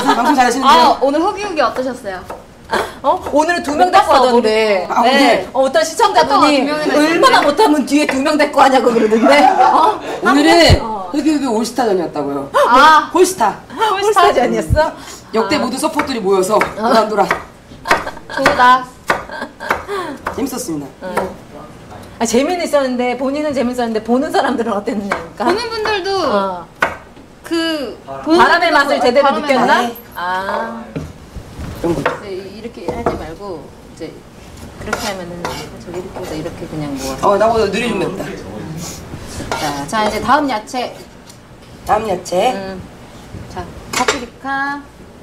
방송 잘하시는데요? 아, 오늘 후기 어떠셨어요? 오늘은 2명 데리고 하던데. 아, 네. 어떤 시청자분이 얼마나 못하면 뒤에 2명 데리고 하냐고 그러던데. 오늘은 흑유기 올스타전이었다고요. 아, 홀스타. 홀스타전이었어? 역대 모든 서포터들이 모여서 도란도란. 좋다. 재밌었습니다. 재미는 있었는데 본인은 재밌었는데 보는 사람들은 어땠느냐니까. 보는 분들도 그 바람의 맛을 제대로 바람의 느꼈나? 맛. 그런 거죠. 이렇게 하지 말고 이제 그렇게 하면은 저기 이렇게 이렇게 그냥 뭐. 나보다 느리 좀 맵다. 자 이제 다음 야채. 다음 야채. 자 파프리카,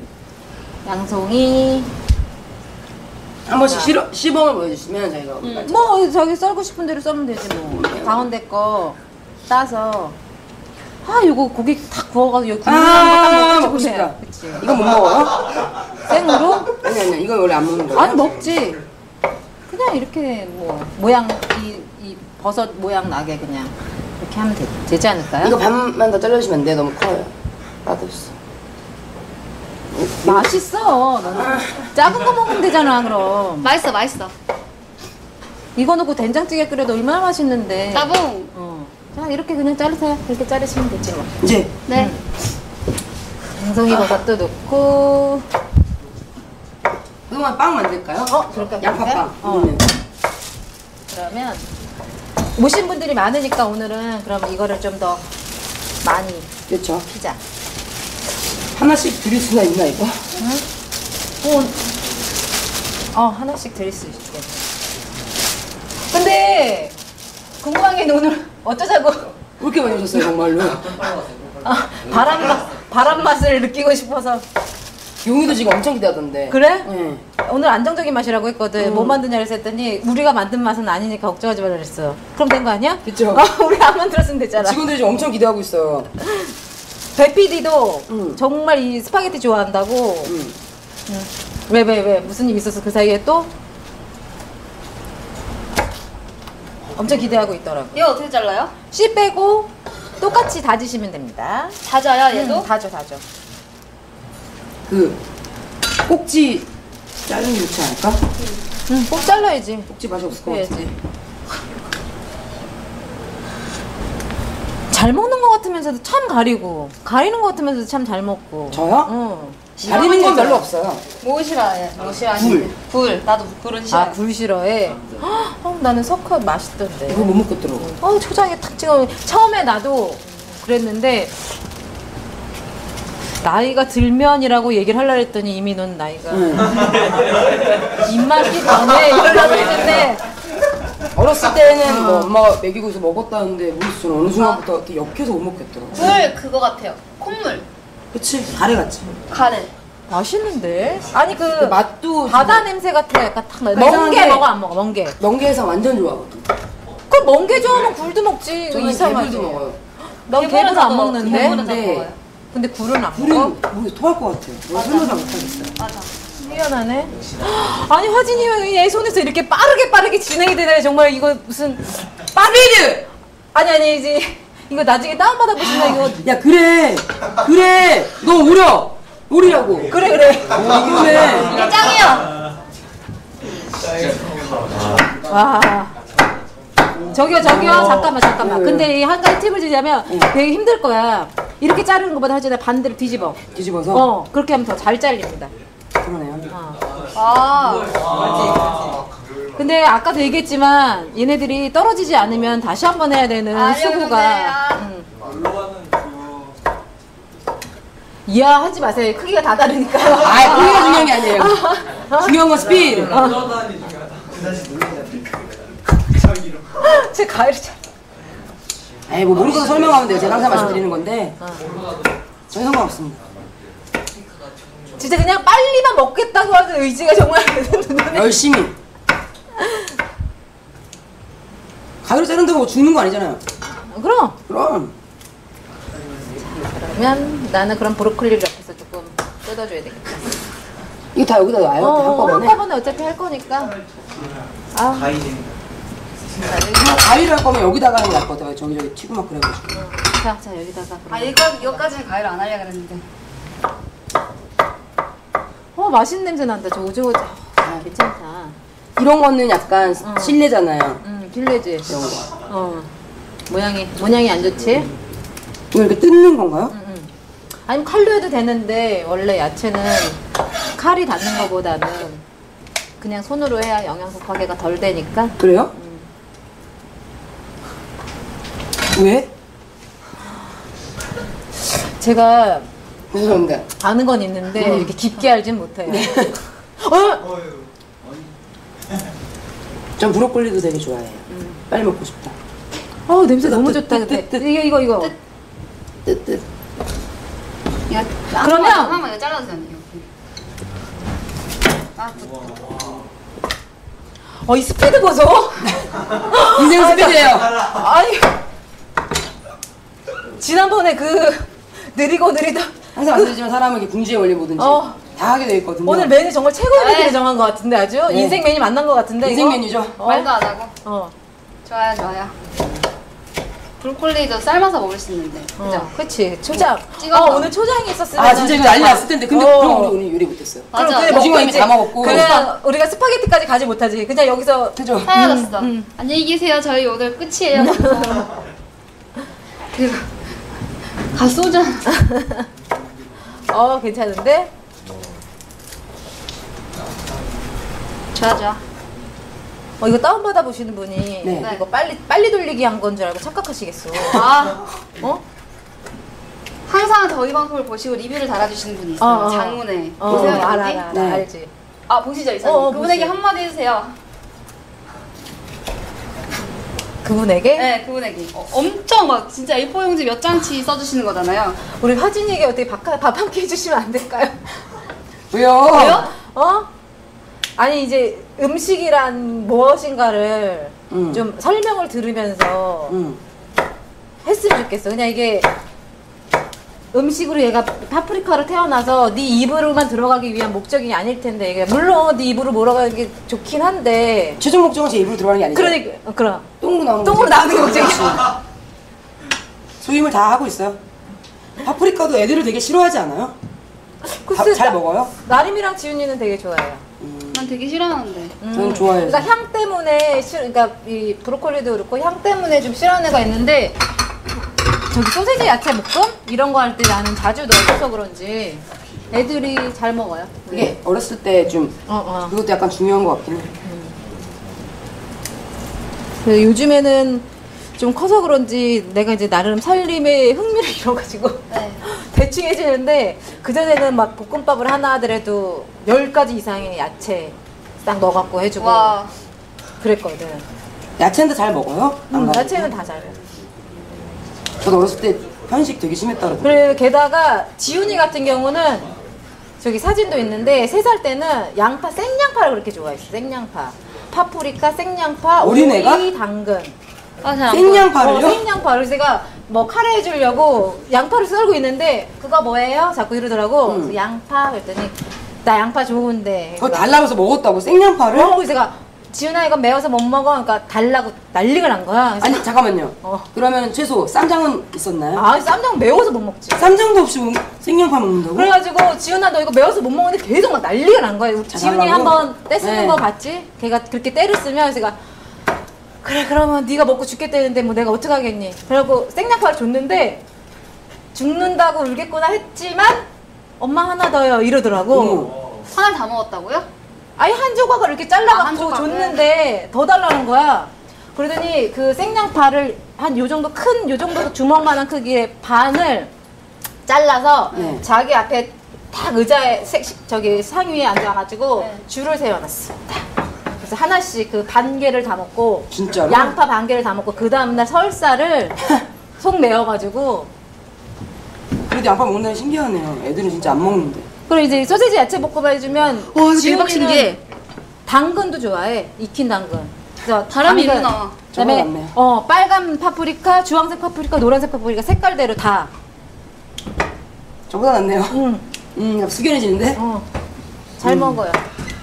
양송이. 한 번씩 시범을 보여주시면 저희가 뭐 저기 썰고 싶은 대로 썰면 되지 뭐. 가운데 거 따서. 이거 고기 탁 구워가지고 여기 먹고 싶다. 그치. 이거 못 먹어요? 생으로? 아니 이거 원래 안 먹는 거예요? 아니 먹지. 그냥 이렇게 뭐 모양 이 버섯 모양 나게 그냥 이렇게 하면 되지 않을까요? 이거 반만 더 잘라주시면 안 돼? 너무 커요. 맛없어. 맛있어. 너는 작은 거 먹으면 되잖아 그럼. 맛있어. 이거 넣고 된장찌개 끓여도 얼마나 맛있는데. 따봉. 자 이렇게 그냥 자르세요. 이렇게 자르시면 되지 뭐. 이제 네. 양송이 버섯도 넣고. 그동안 빵 만들까요? 그럴까? 양파빵. 그러면 오신 분들이 많으니까 오늘은 그럼 이거를 좀 더 많이 그렇죠. 피자. 하나씩 드릴 수가 있나 이거? 하나씩 드릴 수 있겠네. 근데 궁금한 게 오늘 어쩌자고 왜 이렇게 많이 오셨어요 정말로? 바람 맛을 느끼고 싶어서. 용이도 지금 엄청 기대하던데. 그래? 네. 오늘 안정적인 맛이라고 했거든. 뭐 만드냐 했더니 우리가 만든 맛은 아니니까 걱정하지 말라 그랬어. 그럼 된 거 아니야? 그쵸. 우리 안 만들었으면 되잖아. 직원들이 지금 엄청 기대하고 있어요. 배 PD도 정말 이 스파게티 좋아한다고. 왜 무슨 일 있었어 그 사이에 또? 엄청 기대하고 있더라고. 이거 어떻게 잘라요? 씨 빼고 똑같이 다지시면 됩니다. 다져요, 얘도? 다져. 그 꼭지 자르는 게 좋지 않을까? 꼭 잘라야지. 꼭지 맛이 없을 것 그래야지. 같아. 잘 먹는 것 같으면서도 참 가리는 것 같으면서도 참 잘 먹고. 저요? 가리는 건 별로 없어요. 뭐 싫어해? 굴. 나도 굴은 싫어해. 굴 싫어해? 나는 석화 맛있던데. 이거 못 먹겠더라고. 초장에 탁 찍어. 처음에 나도 그랬는데 나이가 들면이라고 얘기를 하려고 했더니 이미 넌 나이가 입맛이 변해 이러려고 했는데 어렸을 때는 뭐 엄마가 먹이고서 먹었다는데 모르겠어. 저는 어느 순간부터 이렇게 역해서 못 먹겠더라고. 굴 그거 같아요. 콧물. 그치? 가래 같지. 가래. 맛있는데? 아니 그 맛도 바다 냄새 같아. 약간 탁 나. 이상하게- 멍게 먹어 안 먹어? 멍게. 멍게에서 완전 좋아하거든. 그럼 멍게 좋아하면 굴도 먹지. 이거 저는 이상하지. 개불도 먹어요. 난 개불 안 먹는데. 개불은 안 근데 먹어요. 근데 굴은 안 먹어? 굴은 뭐 토할 것 같아. 설명도 못하겠어요. 맞아. 미안하네. 아니 화진이 형이 얘 손에서 이렇게 빠르게 진행이 되네. 정말 이거 무슨 빠비드! 아니지. 이거 나중에 다운받아 보시면 이거. 야 그래 너 오리라고. 그래. 이거네. 이게 짱이야. 와. 저기요 잠깐만. 근데 이 한 가지 팁을 주자면 되게 힘들 거야. 이렇게 자르는 것보다 하지 반대로 뒤집어서? 그렇게 하면 더 잘 잘립니다. 그러네요. 근데 아까도 얘기했지만 얘네들이 떨어지지 않으면 다시 한번 해야 되는 수고가. 이야 하지 마세요. 크기가 다 다르니까. 크기가 중요한 게 아니에요. 중요한 건 스피드. 제 가위를 잘. 뭐 모르고서 설명하면 돼요. 제가 항상 말씀드리는 건데 전혀 상관없습니다. 진짜 그냥 빨리만 먹겠다고 하는 의지가 정말 열심히. 가위로 자른다고 뭐 죽는 거 아니잖아요. 그럼 그러면 나는 그럼 브로콜리를 옆에서 조금 뜯어줘야 되겠다. 이거 다 여기다 놔요? 한꺼번에? 한꺼번에 어차피 할 거니까. 가위를 할 거면 여기다가 하는 게 나을 것 같아요. 저기 치고 그래가지고. 자 여기다가. 이거까지는 가위를 안 하려고 그랬는데. 맛있는 냄새 난다. 저 오징어. 괜찮다. 이런 거는 약간 실내잖아요. 필레지. 이런 거. 모양이 안 좋지? 이거 이렇게 뜯는 건가요? 아니면 칼로 해도 되는데 원래 야채는 칼이 닿는 것보다는 그냥 손으로 해야 영양소 파괴가 덜 되니까. 그래요? 왜? 제가 죄송합니다. 아는 건 있는데 이렇게 깊게 알진 못해요. 전 브로콜리도 되게 좋아해요. 빨리 먹고 싶다. 냄새 너무 좋다. 근데 이거. 뜨뜻. 이거 그러면- 한번 이거 잘라주세요. 이 스피드 보소. 인생 스피드예요. 아니 지난번에 그 느리고 느리다 항상 말씀드리지만 사람은 이렇게 궁지에 올려 뭐든지 어. 다 하게 돼 있거든요. 오늘 메뉴 정말 최고의 네. 메뉴를 정한 것 같은데 아주 네. 인생 메뉴 만난 것 같은데 인생 이거? 메뉴죠. 말도 안 하고. 어. 좋아요. 브로콜리도 삶아서 먹을 수 있는데. 그죠? 그치 초장. 찍어서. 오늘 초장이 있었으면 아 진짜 이거 난리 났을 텐데 근데 그럼 우리 오늘 요리 못했어요. 맞아. 그래, 오징어 먹고 이미 이제 다 먹었고. 그냥 우리가 스파게티까지 가지 못하지. 그냥 여기서 그죠? 사라졌어. 안녕히 계세요. 저희 오늘 끝이에요. 그리고 갓소주. 괜찮은데? 좋아. 이거 다운받아 보시는 분이 네. 이거 빨리 돌리기 한 건 줄 알고 착각하시겠어. 어? 항상 저희 방송을 보시고 리뷰를 달아주시는 분이 있어요. 장문에. 보세요, 여기. 알아. 네. 알지. 보시죠, 이사님. 그분에게 보시. 한마디 해주세요. 그분에게? 네, 그분에게. 엄청 막 진짜 A4 용지 몇 장치 써주시는 거잖아요. 우리 화진이에게 어떻게 밥 한 끼 해주시면 안 될까요? 왜요? 아니 이제 음식이란 무엇인가를 좀 설명을 들으면서 했으면 좋겠어. 그냥 이게 음식으로 얘가 파프리카로 태어나서 네 입으로만 들어가기 위한 목적이 아닐 텐데 이게 물론 네 입으로 몰아가는 게 좋긴 한데 최종 목적은 제 입으로 들어가는 게 아니죠. 그러니까 그럼 똥으로 나오는 똥으로 거지. 나오는 게 목적이지. 소임을 다 하고 있어요. 파프리카도 애들을 되게 싫어하지 않아요? 잘 먹어요? 나림이랑 지훈이는 되게 좋아해요. 난 되게 싫어하는데. 저는 좋아해요. 그러니까 향 때문에 그러니까 이 브로콜리도 그렇고 향 때문에 좀 싫어하는 애가 있는데 저기 소세지 야채 볶음 이런 거 할 때 나는 자주 넣어서 그런지 애들이 잘 먹어요. 이게 어렸을 때 좀 그것도 약간 중요한 것 같긴 해. 그 요즘에는 좀 커서 그런지 내가 이제 나름 살림에 흥미를 잃어가지고 네. 대충 해주는데 그전에는 막 볶음밥을 하나 하더라도 10가지 이상의 야채 딱 넣어갖고 해주고 와. 그랬거든. 야채인데 잘 먹어요? 안 가지고? 야채는 다 잘 먹어. 저도 어렸을 때 편식 되게 심했다고. 그리고 게다가 지훈이 같은 경우는 저기 사진도 있는데 3살 때는 양파 생양파를 그렇게 좋아했어. 생양파, 파프리카, 생양파, 어린애가? 오이, 당근. 잘안 생양파를요? 생양파. 그래서 제가 뭐 카레 해주려고 양파를 썰고 있는데 그거 뭐예요? 자꾸 이러더라고. 그래서 양파 그랬더니 나 양파 좋은데. 그거 달라면서 먹었다고 생양파를? 그래서 제가 지훈아 이거 매워서 못 먹어. 그러니까 달라고 난리가 난 거야. 그래서 아니 잠깐만요. 어. 그러면 최소 쌈장은 있었나요? 쌈장 매워서 못 먹지. 쌈장도 없이 생양파 먹는다고? 그래가지고 지훈아 너 이거 매워서 못 먹는데 계속 막 난리가 난 거야. 지훈이 잘하려고? 한번 떼 쓰는 네. 거 봤지? 걔가 그렇게 떼를 쓰면 제가 그래 그러면 네가 먹고 죽겠다는데 뭐 내가 어떡하겠니? 그래갖고 생양파를 줬는데 죽는다고 울겠구나 했지만 엄마 하나 더요 이러더라고. 하나 다 먹었다고요? 아예 한 조각을 이렇게 한 잘라갖고 조각을? 줬는데 더 달라는 거야. 그러더니 그 생양파를 한 요 정도 큰 요 정도 주먹만한 크기의 반을 잘라서 네. 자기 앞에 딱 의자에 저기 상위에 앉아가지고 네. 줄을 세워놨어. 딱. 그래서 하나씩 그 반 개를 다 먹고 진짜로? 양파 반 개를 다 먹고 그 다음날 설사를 속 메워가지고 그래도 양파 먹는다는 신기하네요. 애들은 진짜 안 먹는데. 그리고 이제 소세지 야채 볶음 해주면 와, 이거 대박 신기해. 당근도 좋아해. 익힌 당근. 그래서 바람이 당근, 일로 나와. 그다음에 저거 같네. 빨간 파프리카, 주황색 파프리카, 노란색 파프리카 색깔대로 다. 저보다 낫네요. 응. 숙연해지는데? 잘 먹어요.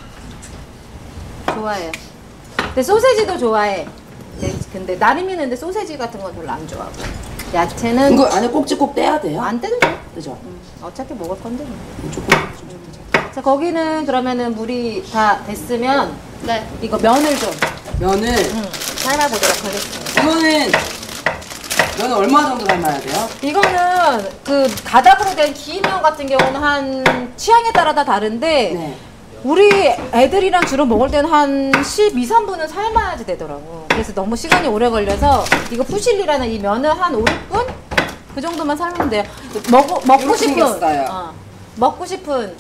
좋아해요. 근데 소세지도 좋아해. 근데 나름이는 근데 소세지 같은 건 별로 안 좋아하고. 야채는 이거 안에 꼭지 꼭 떼야 돼요? 안 떼도 돼. 그죠? 어차피 먹을 건데. 뭐. 조금 자, 거기는 그러면은 물이 다 됐으면 네. 이거 면을 좀 면을 삶아보도록 하겠습니다. 면은 얼마 정도 삶아야 돼요? 이거는 그 가닥으로 된 긴 면 같은 경우는 한 취향에 따라 다 다른데 네. 우리 애들이랑 주로 먹을 때는 한 12, 3분은 삶아야지 되더라고. 그래서 너무 시간이 오래 걸려서 이거 푸실리라는 이 면을 한 5, 6분? 그 정도만 삶으면 돼요. 먹고 이렇게 싶은 생겼어요. 먹고 싶은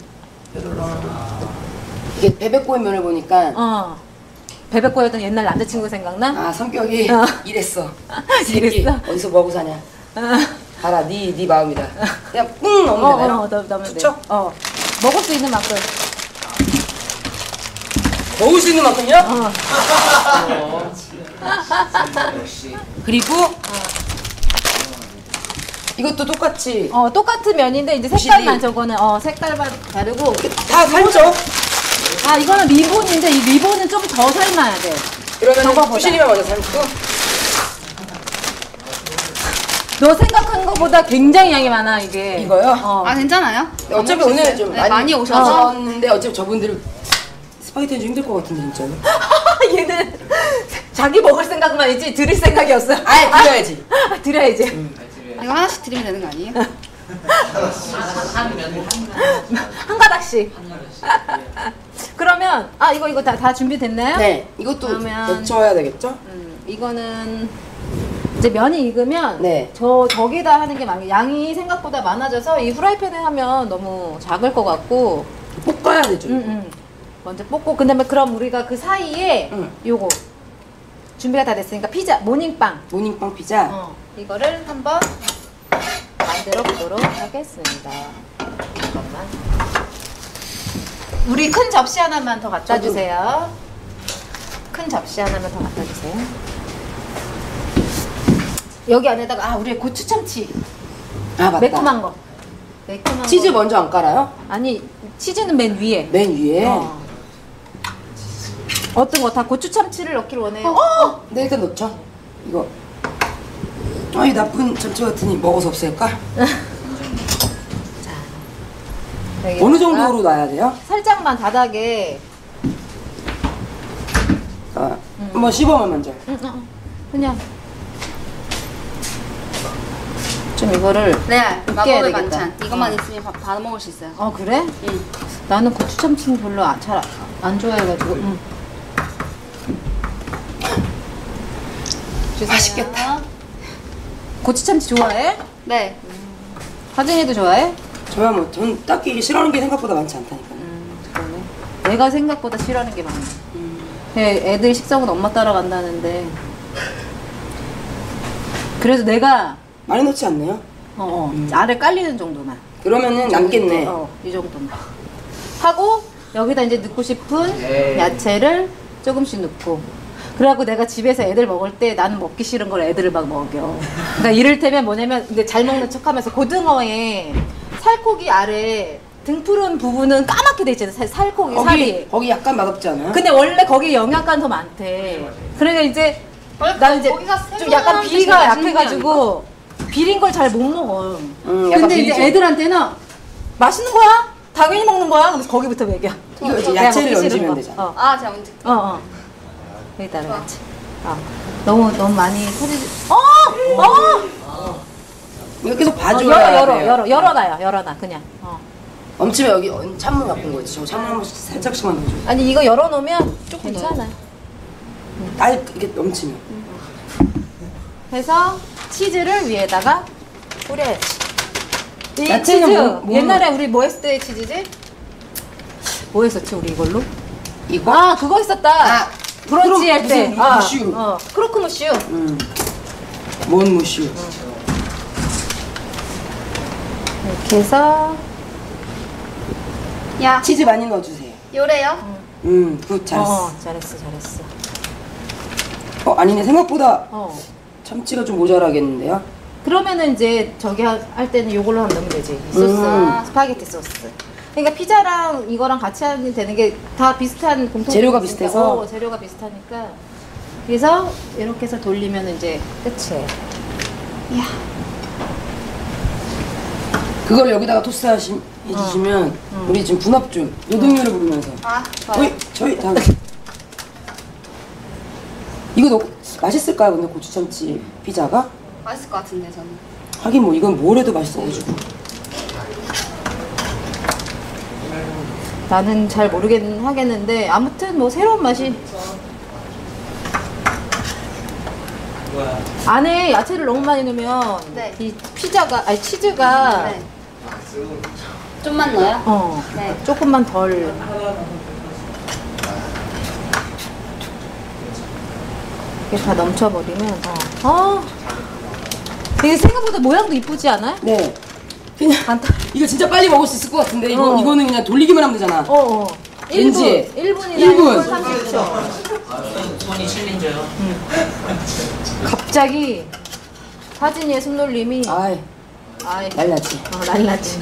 이게 베베꼬의 면을 보니까 베베꼬였던 옛날 남자친구 생각나? 아 성격이 이랬어. 이랬어? 새끼, 어디서 뭐하고 사냐? 알아, 네 마음이다. 그냥 뿡 넣으면 되나요? 넣으면 돼. 좋죠? 먹을 수 있는 만큼. 먹을 수 있는 만큼요? 그리고 이것도 똑같이 똑같은 면인데 이제 색깔만 저거는 색깔만 다르고 다 삶죠? 이거는 리본인데 이 리본은 좀 더 삶아야 돼. 그러면 저거보다. 부시리만 먼저 삶고 너 생각한 것보다 굉장히 양이 많아 이게. 이거요? 아 괜찮아요? 어차피 오늘 좀 네, 많이 오셔서. 오셨는데 어차피 저분들 스파게티는 좀 힘들 것 같은데 진짜로. 얘는 자기 먹을 생각만 있지 드릴 생각이 없어. 아예 드려야지. 드려야지. 이거 하나씩 드리면 되는 거 아니에요? 한 가닥씩. 그러면 이거 다 준비됐나요? 네, 이것도 그러면- 데쳐야 되겠죠? 이거는 이제 면이 익으면 네. 저기다 하는 게 양이 생각보다 많아져서 이 후라이팬에 하면 너무 작을 것 같고 볶아야 되죠. 먼저 볶고 그럼 우리가 그 사이에 응. 요거 준비가 다 됐으니까 피자 모닝빵 모닝빵 피자. 이거를 한번 만들어 보도록 하겠습니다. 잠깐만. 우리 큰 접시 하나만 더 갖다 주세요. 큰 접시 하나만 더 갖다 주세요. 여기 안에다가 우리 고추 참치 아 맞다. 매콤한 거. 매콤한 치즈 거. 먼저 안 깔아요? 아니 치즈는 맨 위에. 맨 위에. 어떤 거 다 고추 참치를 넣기를 원해요. 네, 일단 넣죠. 이거. 이 나쁜 참치 같으니 먹어서 없앨까? 여기다가 어느 정도로 놔야 돼요? 살짝만 바닥에. 한번 씹어만 먼저. 그냥 좀 이거를 네, 으깨야 마법의 되겠다. 반찬. 이것만 있으면 밥 다 먹을 수 있어요. 그래? 응. 나는 고추 참치는 별로 잘 안 좋아해가지고. 주세요. 맛있겠다. 고추 참치 좋아해? 네. 하진이도 좋아해? 저야 뭐 전 딱히 싫어하는 게 생각보다 많지 않다니까. 그러네. 내가 생각보다 싫어하는 게 많아. 애들 식성은 엄마 따라간다는데. 그래서 내가 많이 넣지 않네요. 알을 깔리는 정도만. 그러면은 남겠네. 이 정도만. 하고 여기다 이제 넣고 싶은 야채를 조금씩 넣고. 그래갖고 내가 집에서 애들 먹을 때 나는 먹기 싫은 걸 애들을 막 먹여. 그러니까 이를테면 뭐냐면 근데 잘 먹는 척하면서 고등어에 살코기 아래 등푸른 부분은 까맣게 돼 있잖아. 살코기 살이. 거기 약간 맛없지 않아요? 근데 원래 거기 영양가는 더 많대. 그러니까 이제 나는 이제 거기가 좀 약간 생선한테 비위가 제일 맛있는 약해가지고 비린 걸 잘 못 먹어. 약간 근데 비리죠. 이제 애들한테는 맛있는 거야? 당연히 먹는 거야. 그래서 거기부터 먹여. 이거 이제 내가 야채를 먹기 싫은 얹으면 거. 되잖아. 제가 먼저. 여기다가 야채. 너무 많이 터지지. 이거 계속 봐줘야 돼요. 열어놔 그냥. 얹히면 여기 찬물 갖고 거 있지. 저 찬물 한 번씩 살짝씩만 넣어줘. 아니 이거 열어놓으면 조금 괜찮아요. 이렇게 넘치면. 해서 치즈를 위에다가 뿌려야지. 이 야채는 치즈 뭐 옛날에 우리 뭐 했을 때 치즈지? 뭐 했었지 우리 이걸로? 이거? 그거 있었다. 브런치 할 때. 무슨 무슈. 크로크무슈. 뭔 무슈? 이렇게 해서 야, 치즈 많이 넣어주세요. 요래요? 굿, 잘했어. 잘했어. 아니네, 생각보다 어. 참치가 좀 모자라겠는데요? 그러면은 이제 저기 할 때는 요걸로 하면 넣으면 되지. 이 소스. 스파게티 소스. 그러니까 피자랑 이거랑 같이 하면 되는 게 다 비슷한 공통 재료가 비슷해서? 재료가 비슷하니까. 그래서 이렇게 해서 돌리면 이제 끝이에요. 이야. 그걸 여기다가 토스 해주시면 우리 지금 분합 좀 노동요를 부르면서. 아, 좋아요. 저희 다음. 이거 너 맛있을까요? 근데 고추참치 피자가? 맛있을 것 같은데 저는. 하긴 뭐 이건 뭘 해도 맛있어가지고. 나는 잘 모르겠는 하겠는데 아무튼 뭐 새로운 맛이. 안에 야채를 너무 많이 넣으면 네. 이 피자가 아니 치즈가 네. 좀만 넣어요? 네. 조금만 덜. 이게 다 넘쳐버리면 이게 생각보다 모양도 이쁘지 않아요? 네. 그냥 간단. 이거 진짜 빨리 먹을 수 있을 것 같은데 이거는 그냥 돌리기만 하면 되잖아. 왠지 1분이나 1분. 1분 30초. 손이 챌린저요. 갑자기 사진이의 손놀림이 아이 날라지. 날라지.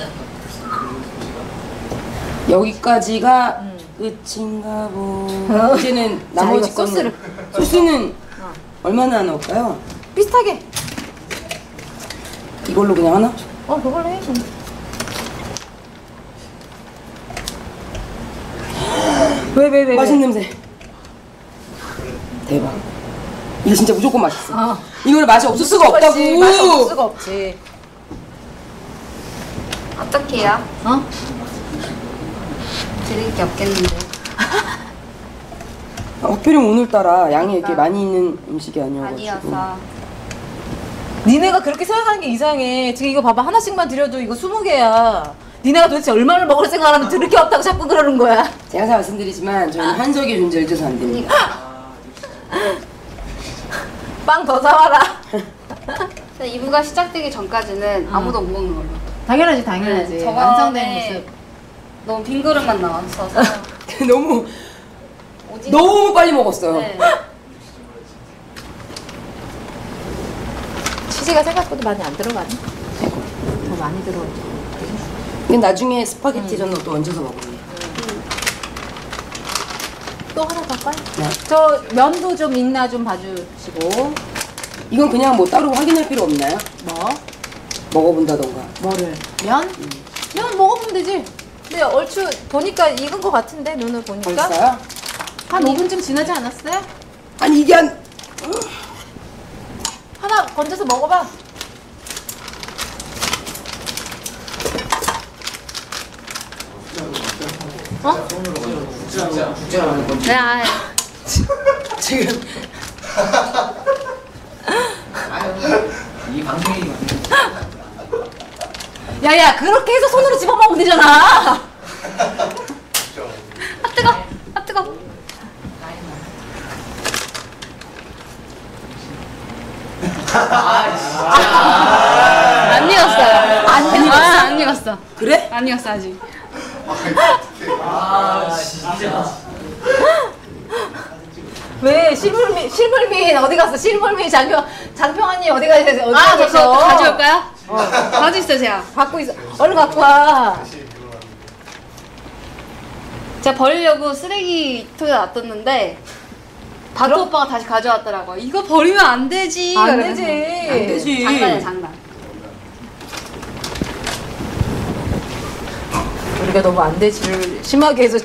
여기까지가 끝인가 보. 이제는 나머지 이거 소스를. 소스는 얼마나 넣을까요? 비슷하게. 이걸로 그냥 하나? 그걸로 해. 왜? 맛있는 냄새. 대박. 이거 진짜 무조건 맛있어. 이거는 맛이 없을 수가 그렇지, 없다고. 맛이 없을 수가 없지. 어떻게 해요? 드릴 게 없겠는데. 하필이면 오늘따라 양이 이렇게 많이 있는 음식이 아니어가지고. 아니어서. 니네가 그렇게 생각하는 게 이상해. 지금 이거 봐봐. 하나씩만 드려도 이거 20개야. 니네가 도대체 얼마를 먹을 생각하는데 들을 게 없다고 자꾸 그러는 거야. 제가 항상 말씀드리지만 저희는 한석의 존재를 잊어서 안 됩니다. 빵 더 사와라. 2부가 시작되기 전까지는 아무도 못 먹는 걸로. 당연하지. 네, 저번에 완성된 모습. 너무 빈 그릇만 나왔어서. 너무 빨리 먹었어요. 네. 치즈가 생각보다 많이 안 들어가네. 더 많이 들어가죠. 근데 나중에 스파게티 저는 또 얹어서 먹어요. 또 하나 더 까요? 네. 저 면도 좀 있나 좀 봐주시고. 이건 그냥 뭐 따로 확인할 필요 없나요? 뭐? 먹어본다던가. 뭐를? 면? 면 먹어보면 되지. 근데 얼추 보니까 익은 것 같은데 면을 보니까. 벌써요? 한 5분쯤 지나지 않았어요? 아니 이게 한 하나 건져서 먹어봐. 네, 아, 지금 이 방송이 야야 그렇게 해서 손으로 집어 먹으면 되잖아. 아 뜨거! 아 뜨거! 안 익었어요. 안 익었어. 그래? 안 익었어 아직. 진짜. 왜 실물민 어디 갔어? 실물민 장평환님 어디 가세요? 아, 저 가져올까요? 가지고 있어요 제가. 갖고 있어. 얼른 갖고 와. 제가 버리려고 쓰레기통에 놔뒀는데 바트 오빠가 다시 가져왔더라고요. 이거 버리면 안 되지. 안 이러면서. 되지. 안 되지. 장난이야 장난. 우리가 너무 안 되지를 심하게 해서.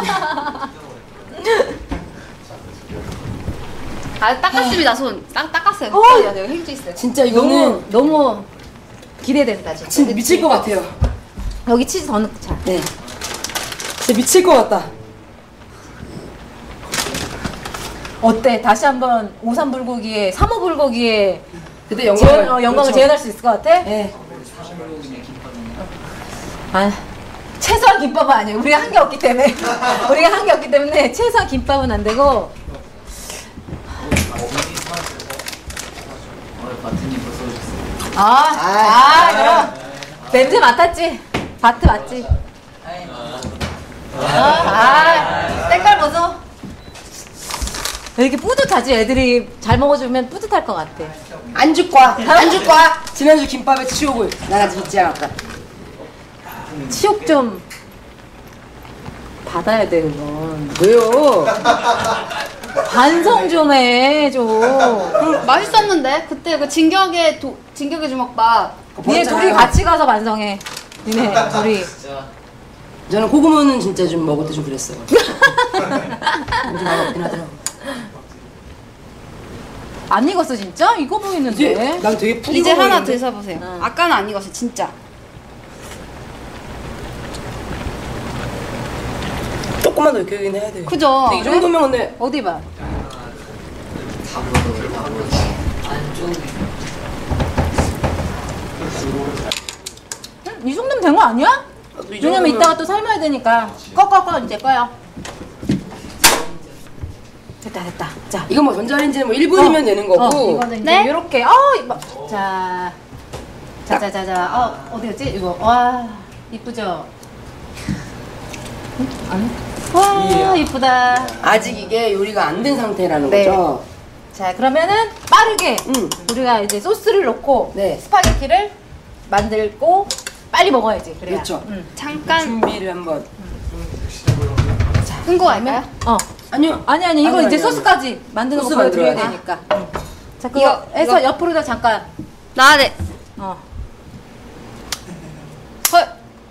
아 닦았습니다 손. 닦았어요. 내가 행주 있어요. 진짜 이거는 너무 기대된다 진짜. 진짜 미칠 것 같아요. 여기 치즈 더 넣자. 네. 진짜 미칠 것 같다. 어때? 다시 한번 오삼 불고기에 3호 불고기에 그때 영광을 영광을 그렇죠. 재현할 수 있을 것 같아? 네. 아, 최소한 김밥은 아니에요. 우리가 한 게 없기 때문에. 우리가 한 게 없기 때문에 최소한 김밥은 안 되고. 바트님 벌써 오셨어요. 그럼 냄새 맡았지? 바트 맞지? 색깔 보소. 이렇게 뿌듯하지? 애들이 잘 먹어주면 뿌듯할 것 같아. 안주과 지난주 김밥에 치욕을 난 아직 잊지 않았다. 치욕 좀 받아야 돼, 그건. 왜요? 반성 좀 해, 좀. 맛있었는데 그때 그 진격의 주먹밥. 니네 둘이 같이 가서 반성해. 니네 둘이. 진짜. 저는 고구마는 진짜 좀 먹을 때 좀 그랬어요. 좀 맛없긴 하더라고. 안 익었어 진짜? 익어 보이는데. 난 되게 푹 이제 익어 하나 보이는데? 드셔보세요. 응. 아까는 안 익었어 진짜. 조금만 더 익히긴 해야 돼. 그죠? 근데 이 정도면 근데 어디 봐. 답으로 안쪽에. 이 정도면 된 거 아니야? 이 왜냐면 정도면- 이따가 또 삶아야 되니까. 꺼 이제 꺼요. 됐다. 자. 이거 뭐 전자레인지는 뭐 1분이면 되는 거고. 이거는 이제 네? 이렇게. 자. 어디였지? 이거. 와, 이쁘죠? 응? 아니? 와, 이쁘다. 아직 이게 요리가 안 된 상태라는 네. 거죠. 자, 그러면은 빠르게 응. 우리가 이제 소스를 넣고 네. 스파게티를 만들고 빨리 먹어야지. 그래야. 그렇죠. 응. 잠깐 준비를 한번. 끈거 갈까요? 아니요. 아니 이거 아니, 이제 아니. 소스까지 만드는 거 소스 보여드려야 만들어야 되니까. 응. 자, 그거 이거, 해서 이거. 옆으로다 잠깐. 나네. 헐.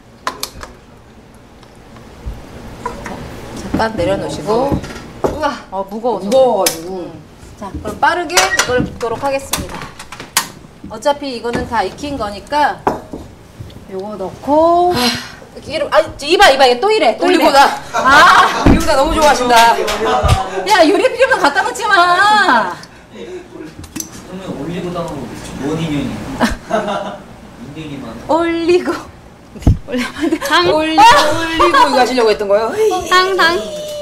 잠깐 내려놓으시고. 우와. 무거워서. 무거워가지고. 자, 그럼 빠르게 이걸 붓도록 하겠습니다. 어차피 이거는 다 익힌 거니까 요거 넣고 이름 이봐 이게 또 이래. 올리고다. 올리고다 너무 좋아하신다. 야, 요리 필요면 갖다 놓지 마. 그러면 올리고 당하고 뭔 인연이? 인연이만. 올리고 올리고 이거 하시려고 했던 거예요? 당.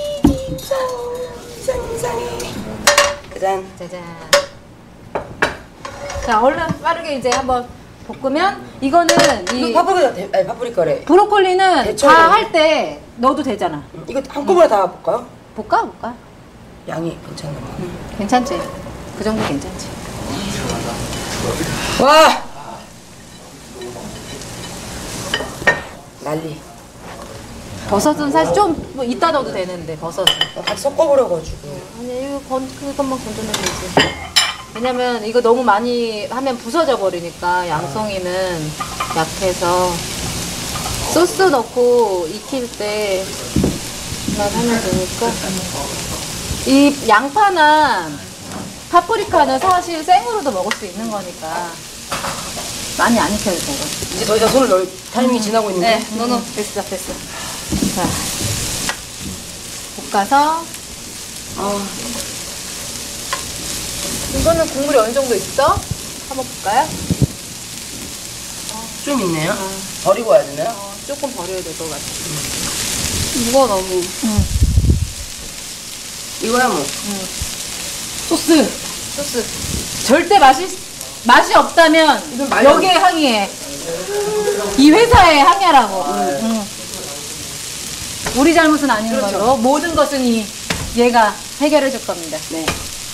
짜잔. 짜잔. 자, 얼른 빠르게 이제 한번 볶으면 이거는 이 파프리카래. 브로콜리는 데쳐야 다 되네. 할 때 넣어도 되잖아. 이거 한꺼번에 다 볼까요? 볶아. 양이 괜찮나 봐. 괜찮지? 그 정도 괜찮지? 와! 난리. 버섯은 사실 좀뭐 이따 넣어도 되는데 버섯은. 같이 섞어버려가지고. 아니 이거 그것만 건져내면 되지. 왜냐면 이거 너무 많이 하면 부서져 버리니까 양송이는 약해서 소스 넣고 익힐 때만 하면 되니까. 이 양파나 파프리카는 사실 생으로도 먹을 수 있는 거니까 많이 안 익혀도 되고. 이제 더 이상 손을 넣을 타이밍이 지나고 있는데. 네, 됐어. 자, 볶아서. 이거는 국물이 어느 정도 있어? 한번 볼까요? 좀 있네요. 버리고 와야 되나요? 조금 버려야 될 것 같아. 무거워 너무. 이거야 뭐. 소스. 소스. 절대 맛이 없다면 이건 말이 여기에 항의해. 이 회사에 항의하라고. 우리 잘못은 아닌 그렇죠. 걸로 모든 것은 얘가 해결해 줄 겁니다. 네.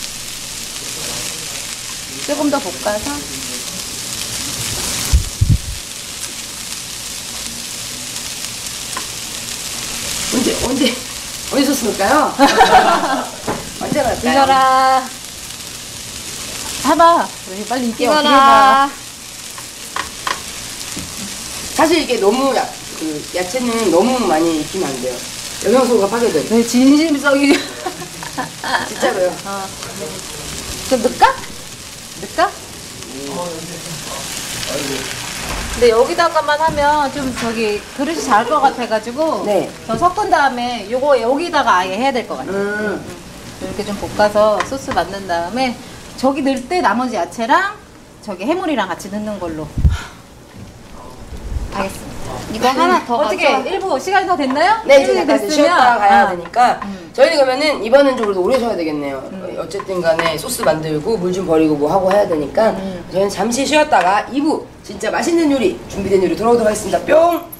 조금 더 볶아서. 언제 소스 넣을까요? 언제 넣을까요? 드셔라. 해봐. 그래, 빨리 이게 어떻게 해봐. 이거라. 사실 이게 너무 야채는 너무 많이 익히면 안 돼요. 영양소가 파괴돼요. 왜 진심성이. 진짜로요. 좀 넣을까? 근데 여기다가만 하면 좀 그릇이 작을 것 같아가지고 네. 더 섞은 다음에 요거 여기다가 아예 해야 될 것 같아. 이렇게 좀 볶아서 소스 만든 다음에 저기 넣을 때 나머지 야채랑 저기 해물이랑 같이 넣는 걸로 하겠습니다. 이거 하나 더 어떻게 가져와. 일부 시간이 더 됐나요? 네, 이제 1분이 잠깐 쉬었다 가야 되니까 음. 저희는 그러면은 이번엔 좀 그래도 오래 쉬어야 되겠네요. 어쨌든 간에 소스 만들고 물 좀 버리고 뭐 하고 해야 되니까 저희는 잠시 쉬었다가 2부 진짜 맛있는 요리 준비된 요리 돌아오도록 하겠습니다. 뿅!